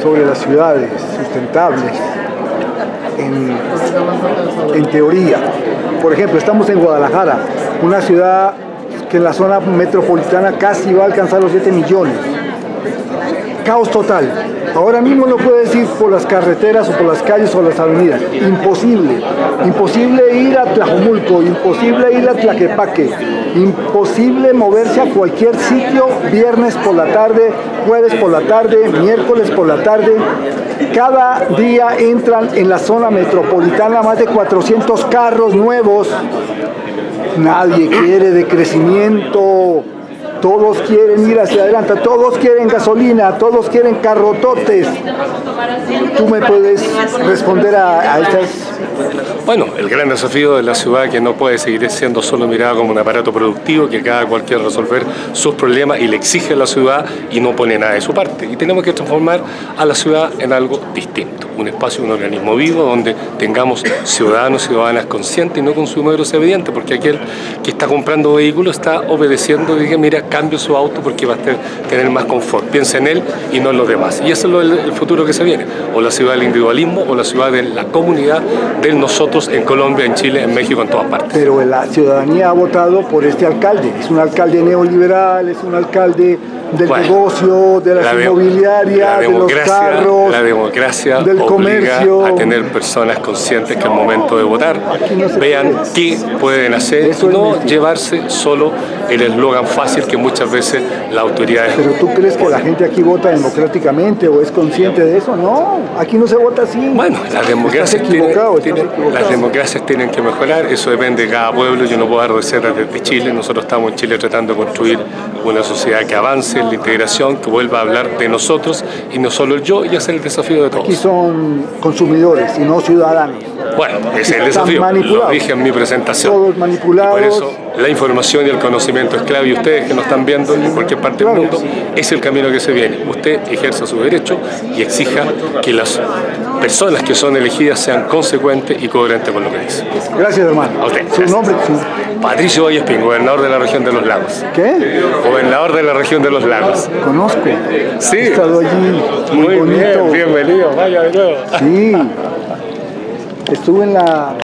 sobre las ciudades sustentables en teoría. Por ejemplo, estamos en Guadalajara, una ciudad que en la zona metropolitana casi va a alcanzar los 7 millones. Caos total. Ahora mismo no puedes ir por las carreteras o por las calles o las avenidas. Imposible. Imposible ir a Tlajomulco, imposible ir a Tlaquepaque, imposible moverse a cualquier sitio viernes por la tarde, jueves por la tarde, miércoles por la tarde. Cada día entran en la zona metropolitana más de 400 carros nuevos. Nadie quiere decrecimiento. Todos quieren ir hacia adelante, todos quieren gasolina, todos quieren carrototes. ¿Tú me puedes responder a estas? Bueno, el gran desafío de la ciudad, que no puede seguir siendo solo mirada como un aparato productivo que cada cual quiere resolver sus problemas y le exige a la ciudad y no pone nada de su parte. Y tenemos que transformar a la ciudad en algo distinto, un espacio, un organismo vivo donde tengamos ciudadanos y ciudadanas conscientes y no consumidores obedientes, porque aquel que está comprando vehículos está obedeciendo y dice, mira, cambio su auto porque va a tener más confort, piensa en él y no en los demás. Y eso es el futuro que se viene, o la ciudad del individualismo o la ciudad de la comunidad, del nosotros en Colombia, en Chile, en México, en todas partes. Pero la ciudadanía ha votado por este alcalde, es un alcalde neoliberal, es un alcalde del negocio, de las inmobiliarias, de los carros, la democracia del comercio, a tener personas conscientes que al momento de votar vean qué pueden hacer, no llevarse solo el eslogan fácil que muchas veces la autoridad... ¿Pero tú crees que la gente aquí vota democráticamente o es consciente de eso? No, aquí no se vota así. Bueno, las democracias tienen que mejorar, eso depende de cada pueblo. Yo no puedo dar recetas desde Chile, nosotros estamos en Chile tratando de construir una sociedad que avance en la integración, que vuelva a hablar de nosotros y no solo el yo, y hacer el desafío de todos. Aquí son consumidores y no ciudadanos. Bueno, ese es el desafío, lo dije en mi presentación. Todos manipulados. Y por eso la información y el conocimiento es clave, y ustedes que nos están viendo en cualquier parte del mundo, es el camino que se viene. Usted ejerza su derecho y exija que las personas que son elegidas sean consecuentes y coherentes con lo que dicen. Gracias, hermano. A usted. ¿Su nombre? Patricio Vallespín, gobernador de la región de los lagos. ¿Qué? Gobernador de la región de los lagos. Conozco. Sí. He estado allí. Muy bonito. bien, bienvenido. Vaya de nuevo. Sí. Estuve en la